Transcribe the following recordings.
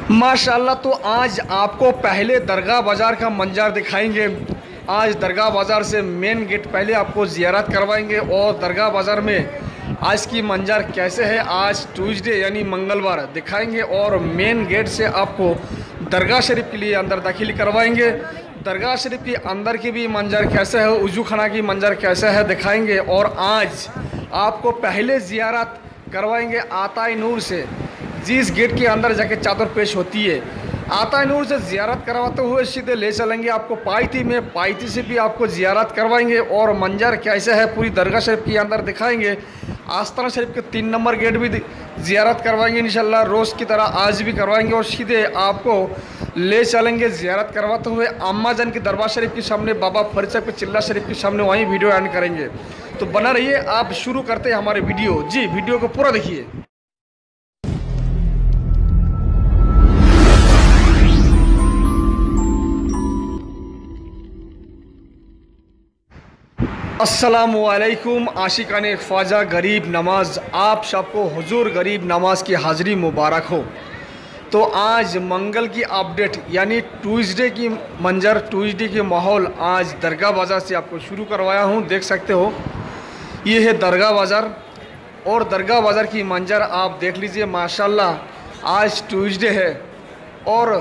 माशाल्लाह। तो आज आपको पहले दरगाह बाज़ार का मंजर दिखाएंगे। आज दरगाह बाज़ार से मेन गेट पहले आपको ज़ियारत करवाएंगे और दरगाह बाज़ार में आज की मंजर कैसे है आज ट्यूसडे यानी मंगलवार दिखाएंगे और मेन गेट से आपको दरगाह शरीफ के लिए अंदर दाखिल करवाएंगे। दरगाह शरीफ के अंदर की भी मंजर कैसे है, वज़ू खाना की मंजर कैसे है दिखाएंगे। और आज आपको पहले ज़ियारत करवाएंगे आताए नूर से, जिस गेट के अंदर जाके चादर पेश होती है। आताए नूर से ज़ियारत करवाते हुए सीधे ले चलेंगे आपको पायती में, पायती से भी आपको ज़ियारत करवाएंगे और मंजर कैसे है पूरी दरगाह शरीफ के अंदर दिखाएंगे। आस्ताना शरीफ के 3 नंबर गेट भी ज़ियारत करवाएंगे इंशाल्लाह, रोज़ की तरह आज भी करवाएंगे। और सीधे आपको ले चलेंगे ज़ियारत करवाते हुए अम्मा जान के दरबार शरीफ के सामने, बाबा फरीद साहब के चिल्ला शरीफ के सामने, वहीं वीडियो एंड करेंगे। तो बना रहिए, आप शुरू करते हैं हमारे वीडियो। जी, वीडियो को पूरा देखिए। अस्सलामुअलैकुम आशिकाने ख्वाजा गरीब नमाज, आप सबको हुजूर गरीब नमाज की हाज़िरी मुबारक हो। तो आज मंगल की अपडेट यानी ट्यूसडे की मंजर, ट्यूसडे के माहौल आज दरगाह बाज़ार से आपको शुरू करवाया हूँ। देख सकते हो ये है दरगाह बाज़ार और दरगाह बाज़ार की मंजर आप देख लीजिए। माशाल्लाह आज ट्यूसडे है और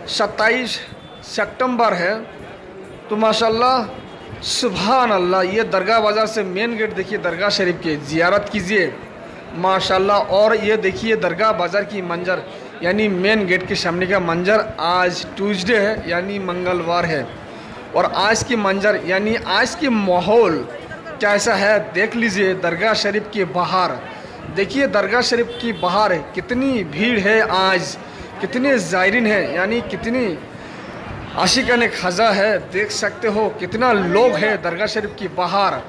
27 सितंबर है। तो माशाल्लाह सुभान अल्लाह, ये दरगाह बाज़ार से मेन गेट देखिए दरगाह शरीफ के, ज़ियारत कीजिए माशाल्लाह। और ये देखिए दरगाह बाज़ार की मंजर यानी मेन गेट के सामने का मंजर। आज ट्यूसडे है यानी मंगलवार है और आज की मंजर यानी आज की माहौल कैसा है देख लीजिए। दरगाह शरीफ के बाहर देखिए, दरगाह शरीफ की बाहर कितनी भीड़ है आज, कितने ज़ायरीन हैं यानी कितनी आशिकाने खजा है। देख सकते हो कितना लोग हैं दरगाह शरीफ की बाहर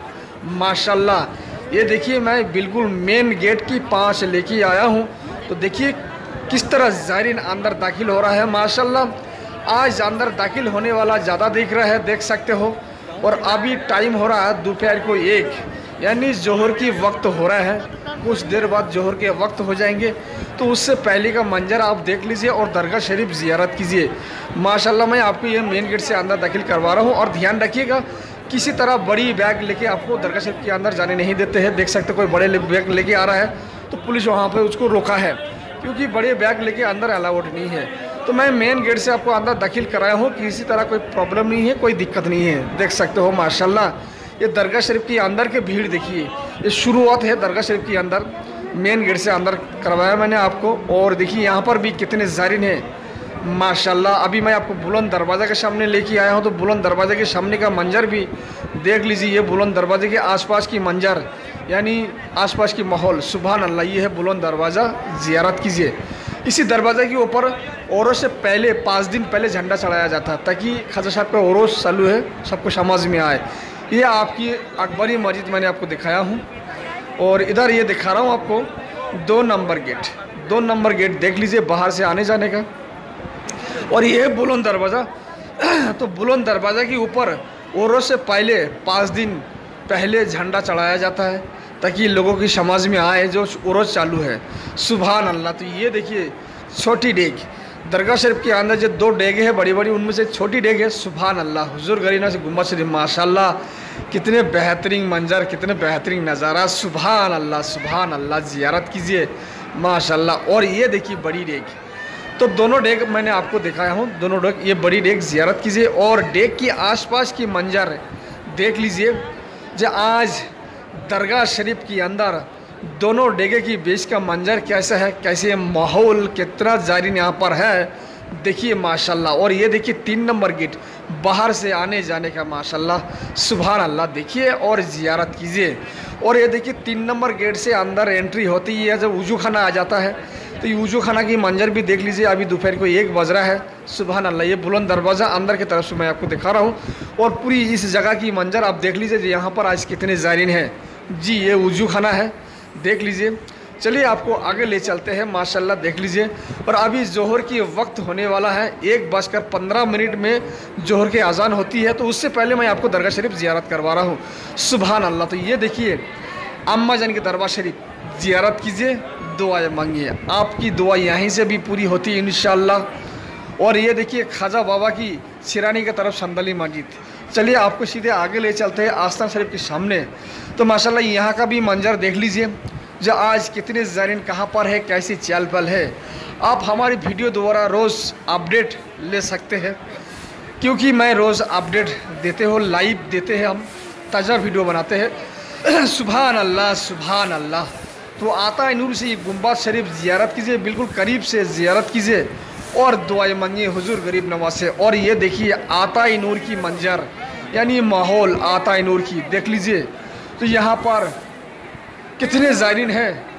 माशाल्लाह। ये देखिए मैं बिल्कुल मेन गेट की पास लेके आया हूँ। तो देखिए किस तरह ज़ायरीन अंदर दाखिल हो रहा है माशाल्लाह। आज अंदर दाखिल होने वाला ज़्यादा दिख रहा है, देख सकते हो। और अभी टाइम हो रहा है दोपहर को 1 यानी जोहर की वक्त हो रहा है। कुछ देर बाद जोहर के वक्त हो जाएंगे, तो उससे पहले का मंजर आप देख लीजिए और दरगाह शरीफ ज़ियारत कीजिए माशाल्लाह। मैं आपको ये मेन गेट से अंदर दाखिल करवा रहा हूँ और ध्यान रखिएगा किसी तरह बड़ी बैग लेके आपको दरगाह शरीफ के अंदर जाने नहीं देते हैं। देख सकते कोई बड़े बैग लेके आ रहा है तो पुलिस वहाँ पर उसको रोका है, क्योंकि बड़े बैग लेके अंदर अलाउड नहीं है। तो मैं मेन गेट से आपको अंदर दाखिल कराया हूँ, किसी तरह कोई प्रॉब्लम नहीं है, कोई दिक्कत नहीं है। देख सकते हो माशाल्लाह ये दरगाह शरीफ के अंदर के भीड़ देखिए। ये शुरुआत है दरगाह शरीफ के अंदर, मेन गेट से अंदर करवाया मैंने आपको। और देखिए यहाँ पर भी कितने ज़ायरीन हैं माशाल्लाह। अभी मैं आपको बुलंद दरवाज़ा के सामने लेके आया हूँ, तो बुलंद दरवाज़े के सामने का मंजर भी देख लीजिए। ये बुलंद दरवाज़े के आसपास की मंजर यानी आसपास की माहौल सुभान अल्लाह। ये है बुलंद दरवाज़ा, ज़ियारत कीजिए। इसी दरवाज़े के ऊपर औरोस से पहले 5 दिन पहले झंडा चढ़ाया जाता ताकि ख्वाजा साहब का औरोस चालू है, सबको समझ में आए। ये आपकी अकबरी मस्जिद मैंने आपको दिखाया हूँ और इधर ये दिखा रहा हूँ आपको 2 नंबर गेट। 2 नंबर गेट देख लीजिए बाहर से आने जाने का। और ये बुलंद दरवाज़ा तो बुलंद दरवाज़ा के ऊपर औरोस से पहले 5 दिन पहले झंडा चढ़ाया जाता है ताकि लोगों की समझ में आए जो औरोस चालू है सुभान अल्लाह। तो ये देखिए छोटी डेग दरगाह शरीफ के अंदर जो 2 डेगे हैं बड़ी बड़ी, उनमें से छोटी डेग है सुभान अल्लाह। हुजूर गरीब से गुम्बद शरीफ माशाल्लाह, कितने बेहतरीन मंजर, कितने बेहतरीन नज़ारा सुभान अल्लाह सुभान अल्लाह। ज़ियारत कीजिए माशाल्लाह। और ये देखिए बड़ी डेग, तो दोनों डेग मैंने आपको दिखाया हूँ, दोनों डेग, ये बड़ी डेग ज़ियारत कीजिए। और डेग की आसपास की मंजर देख लीजिए जो आज दरगाह शरीफ के अंदर दोनों डेगे की बीच का मंजर कैसा है, कैसे माहौल, कितना ज़ायरीन यहाँ पर है देखिए माशाल्लाह। और ये देखिए 3 नंबर गेट बाहर से आने जाने का माशाल्लाह सुभान अल्लाह देखिए और ज़ियारत कीजिए। और ये देखिए 3 नंबर गेट से अंदर एंट्री होती है जब वज़ू खाना आ जाता है, तो ये वज़ू खाना की मंजर भी देख लीजिए। अभी दोपहर को 1 बज रहा है सुभान अल्लाह। ये बुलंद दरवाज़ा अंदर की तरफ से मैं आपको दिखा रहा हूँ और पूरी इस जगह की मंजर आप देख लीजिए यहाँ पर आज कितने ज़ायरीन हैं। जी ये वज़ू खाना है, देख लीजिए। चलिए आपको आगे ले चलते हैं माशाल्लाह, देख लीजिए। और अभी जोहर की वक्त होने वाला है, 1:15 में जोहर की अजान होती है, तो उससे पहले मैं आपको दरगाह शरीफ ज़ियारत करवा रहा हूँ सुभान अल्लाह। तो ये देखिए अम्मा जान के दरबार शरीफ ज़ियारत कीजिए, दुआएं मांगिए। आपकी दुआ यहीं से भी पूरी होती है इंशाअल्लाह। और ये देखिए ख्वाजा बाबा की सिरानी की तरफ संदली मस्जिद। चलिए आपको सीधे आगे ले चलते हैं आस्थान शरीफ के सामने। तो माशाल्लाह यहाँ का भी मंजर देख लीजिए, जो आज कितने ज़ायरीन कहाँ पर है, कैसी चहल पहल है। आप हमारी वीडियो द्वारा रोज़ अपडेट ले सकते हैं, क्योंकि मैं रोज़ अपडेट देते हो, लाइव देते हैं, हम ताज़ा वीडियो बनाते हैं। सुभान अल्लाह सुभान अल्लाह। तो आता नूर से गुंबद शरीफ ज़ियारत कीजिए, बिल्कुल करीब से ज़ियारत कीजिए और दुआएं मांगिए हुजूर गरीब नवाज से। और ये देखिए आता नूर की मंजर, यानी माहौल आता नूर की देख लीजिए। तो यहाँ पर कितने ज़ायरीन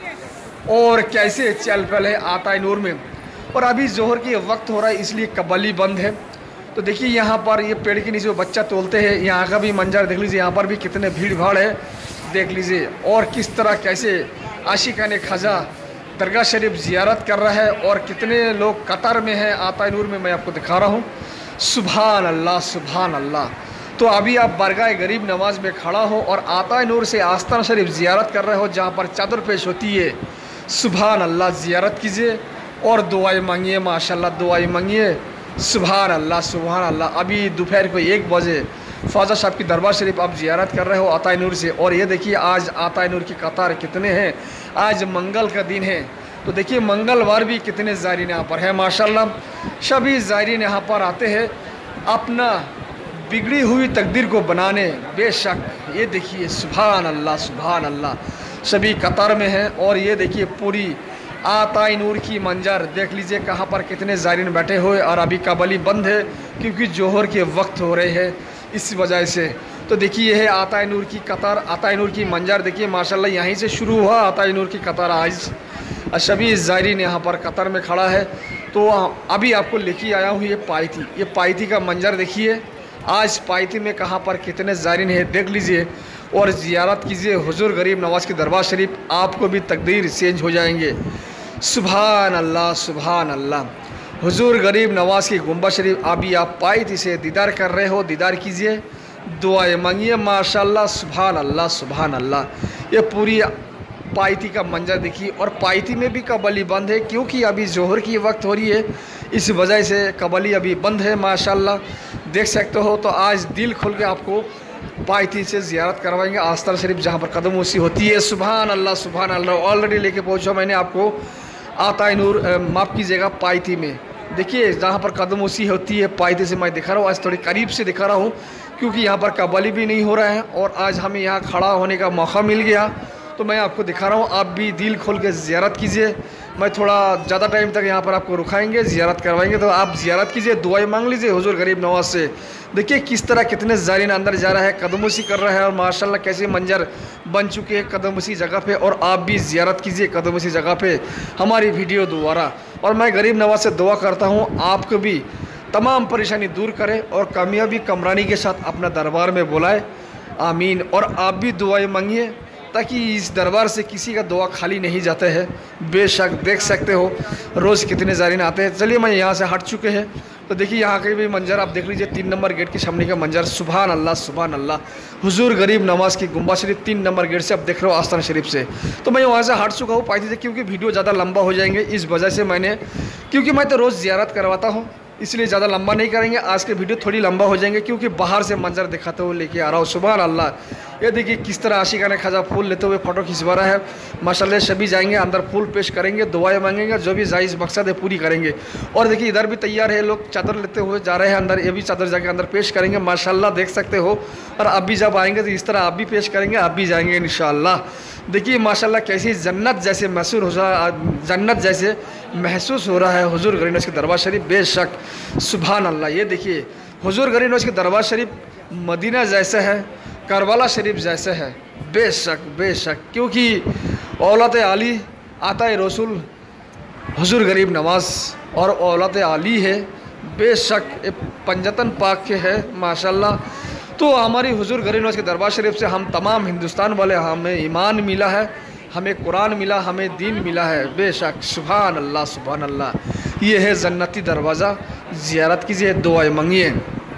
हैं और कैसे चहल पहल है आता नूर में। और अभी जोहर के वक्त हो रहा है, इसलिए कबली बंद है। तो देखिए यहाँ पर ये पेड़ के नीचे वो बच्चा तोलते हैं, यहाँ का भी मंजर देख लीजिए। यहाँ पर भी कितने भीड़ भाड़ है देख लीजिए। और किस तरह कैसे आशिकाने ख्वाजा दरगाह शरीफ ज़ियारत कर रहा है और कितने लोग कतार में हैं आता नूर में, मैं आपको दिखा रहा हूँ। सुभान अल्लाह सुभान अल्लाह। तो अभी आप बरगाह गरीब नवाज में खड़ा हो और आता नूर से आस्थान शरीफ ज़ियारत कर रहे हो, जहाँ पर चादर पेश होती है। सुभान अल्लाह, ज़ियारत कीजिए और दुआएं मांगिए, माशाल्लाह दुआएं मांगिए। सुभान अल्लाह सुभान अल्लाह। अभी दोपहर को 1 बजे ख्वाजा साहब की दरबार शरीफ आप ज़ियारत कर रहे हो आता नूर से। और ये देखिए आज आता नूर की कतार कितने हैं। आज मंगल का दिन है, तो देखिए मंगलवार भी कितने ज़ायरीन यहाँ पर है माशाल्लाह। सभी ज़ायरीन यहाँ पर आते हैं अपना बिगड़ी हुई तकदीर को बनाने। बेशक ये देखिए सुभान अल्लाह सुभान अल्लाह, सभी कतार में हैं। और ये देखिए पूरी आता नूर की मंजर देख लीजिए, कहाँ पर कितने ज़ायरीन बैठे हुए। और अभी कबली बंद है क्योंकि जोहर के वक्त हो रहे हैं, इस वजह से। तो देखिए यह है आता नूर की कतार, आता नूर की मंजर देखिए माशाल्लाह। यहीं से शुरू हुआ आता नूर की कतार। आज सभी ज़ायरीन यहाँ पर कतार में खड़ा है। तो अभी आपको लेके आया हूँ ये पायती। ये पायती का मंजर देखिए, आज पायती में कहाँ पर कितने ज़ायरीन है देख लीजिए। और ज़ियारत कीजिए हुजूर गरीब नवाज की दरबार शरीफ, आपको भी तकदीर चेंज हो जाएंगे। सुभान अल्लाह सुभान अल्लाह। हुजूर गरीब नवाज की गुंबद शरीफ अभी आप पायती से दीदार कर रहे हो, दीदार कीजिए, दुआएं मांगिए माशाल्लाह। सुभान अल्लाह सुभान अल्लाह। ये पूरी पायती का मंजर देखिए। और पायती में भी कबली बंद है क्योंकि अभी जोहर की वक्त हो रही है, इस वजह से कबली अभी बंद है माशाल्लाह, देख सकते हो। तो आज दिल खोल के आपको पायती से ज़ियारत करवाएंगे आस्थान शरीफ, जहाँ पर कदम उसी होती है। सुभान अल्लाह सुभान अल्लाह। ऑलरेडी लेके पहुँचा मैंने आपको आता नूर, माफ़ कीजिएगा, पायती में। देखिए जहाँ पर कदम उसी होती है पायती से मैं दिखा रहा हूँ। आज थोड़ी करीब से दिखा रहा हूँ क्योंकि यहाँ पर कबली भी नहीं हो रहा है और आज हमें यहाँ खड़ा होने का मौका मिल गया, तो मैं आपको दिखा रहा हूँ। आप भी दिल खोल के ज़ियारत कीजिए। मैं थोड़ा ज़्यादा टाइम तक यहाँ पर आपको रुकाएंगे, ज़ियारत करवाएंगे, तो आप ज़ियारत कीजिए, दुआएं मांग लीजिए हुजूर गरीब नवाज से। देखिए किस तरह कितने ज़ायरीन अंदर जा रहा है, कदमोसी कर रहा है और माशाल्लाह कैसे मंजर बन चुके हैं कदमोसी जगह पे। और आप भी ज़ियारत कीजिए कदमोसी जगह पे हमारी वीडियो द्वारा। और मैं गरीब नवाज से दुआ करता हूँ आपको भी तमाम परेशानी दूर करे और कामयाबी कमरानी के साथ अपना दरबार में बुलाए, आमीन। और आप भी दुआएं मांगिए ताकि इस दरबार से किसी का दुआ खाली नहीं जाता है। बेशक देख सकते हो रोज़ कितने ज़ायरीन आते हैं। चलिए मैं यहाँ से हट चुके हैं, तो देखिए यहाँ के भी मंजर आप देख लीजिए। 3 नंबर गेट के सामने का मंजर। सुभान अल्लाह सुभान अल्लाह। हुजूर गरीब नवाज की गुंबद शरीफ 3 नंबर गेट से आप देख रहे हो आस्थान शरीफ से। तो मैं वहाँ से हट चुका हूँ पायती से, क्योंकि वीडियो ज़्यादा लंबा हो जाएंगे, इस वजह से मैंने, क्योंकि मैं तो रोज़ ज़ियारत करवाता हूँ, इसलिए ज़्यादा लंबा नहीं करेंगे। आज के वीडियो थोड़ी लंबा हो जाएंगे क्योंकि बाहर से मंजर दिखाते हुए लेके आ रहा हूँ। सुभान अल्लाह। ये देखिए किस तरह आशिकाने ख्वाजा फूल लेते हुए फ़ोटो खिंचवा रहा है माशाल्लाह। सभी जाएंगे अंदर, फूल पेश करेंगे, दुआएं मांगेंगे, जो भी जायज़ मकसद है पूरी करेंगे। और देखिए इधर भी तैयार है, लोग चादर लेते हुए जा रहे हैं अंदर, ये भी चादर जाके अंदर पेश करेंगे माशाल्लाह, देख सकते हो। और आप भी जब आएंगे तो इस तरह आप भी पेश करेंगे, आप भी जाएंगे इंशाअल्लाह। देखिए माशाल्लाह कैसी जन्नत जैसे महसूस हो रहा, जन्नत जैसे महसूस हो रहा है हुजूर गरीब नवाज के दरबार शरीफ। बेशक सुभान अल्लाह। ये देखिए हुजूर गरीब नवाज के दरबार शरीफ मदीना जैसा है, करबला शरीफ जैसे है। बेशक बेशक, क्योंकि औलाद आली आता रसूल हुजूर गरीब नवाज और औलाद आली है। बेशक पंजतन पाक के है माशाल्लाह। तो हमारी हुजूर गरीब नवाज के दरबार शरीफ से हम तमाम हिंदुस्तान वाले, हमें ईमान मिला है, हमें कुरान मिला, हमें दीन मिला है। बेशक सुभान अल्लाह सुभान अल्लाह। ये है जन्नती दरवाज़ा, ज़ियारत कीजिए, दुआएं मांगिए।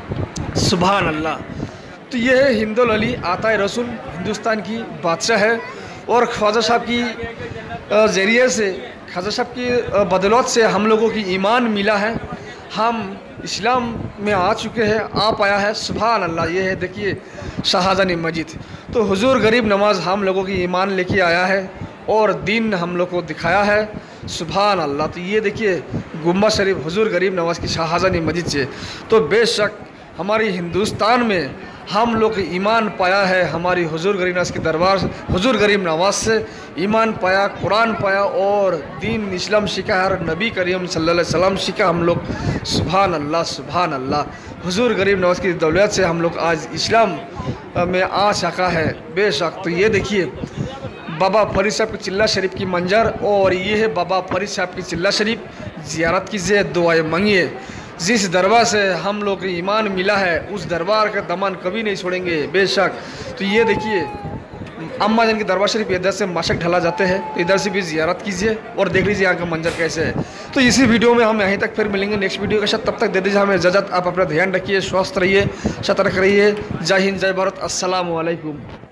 सुभान अल्लाह। तो ये है हिंदुल अली आता रसूल, हिंदुस्तान की बादशाह है। और ख्वाजा साहब की ज़रिए से ख्वाजा साहब की बदौलत से हम लोगों की ईमान मिला है, हम इस्लाम में आ चुके हैं, आ पाया है। सुभान अल्लाह। ये है देखिए शाहजहां मस्जिद। तो हुजूर गरीब नवाज़ हम लोगों की ईमान लेके आया है और दीन हम लोग को दिखाया है। सुभान अल्लाह। तो ये देखिए गुम्बद शरीफ हुजूर गरीब नवाज़ की शाहजहां मस्जिद से। तो बेशक हमारी हिंदुस्तान में हम लोग ईमान पाया है, हमारी हुजूर गरीब नवाज़ के दरबार, हुजूर गरीब नवाज़ से ईमान पाया, कुरान पाया और दीन इस्लाम सीखा है, और नबी करीम सल्लल्लाहु अलैहि वसल्लम सीखा हम लोग। सुभान अल्लाह, सुभान अल्लाह। हुजूर गरीब नवाज़ की दौलत से हम लोग आज इस्लाम में आ सका है। बेशक। तो ये देखिए बाबा फरीद साहब की चिल्ला शरीफ की मंजर, और ये है बाबा फरीद साहब की चिल्ला शरीफ। ज़ियारत कीजिए, दुआएं मांगिए। जिस दरबार से हम लोग को ईमान मिला है उस दरबार का दमन कभी नहीं छोड़ेंगे। बेशक। तो ये देखिए अम्मा जान के दरबार शरीफ इधर से मशक ढला जाते हैं, तो इधर से भी ज़ियारत कीजिए और देख लीजिए यहाँ का मंजर कैसे है। तो इसी वीडियो में हम यहीं तक फिर मिलेंगे नेक्स्ट वीडियो के साथ। तब तक दे दीजिए हमें इजाज़त। आप अपना ध्यान रखिए, स्वस्थ रहिए, सतर्क रहिए। जय हिंद, जय भारत। अस्सलाम वालेकुम।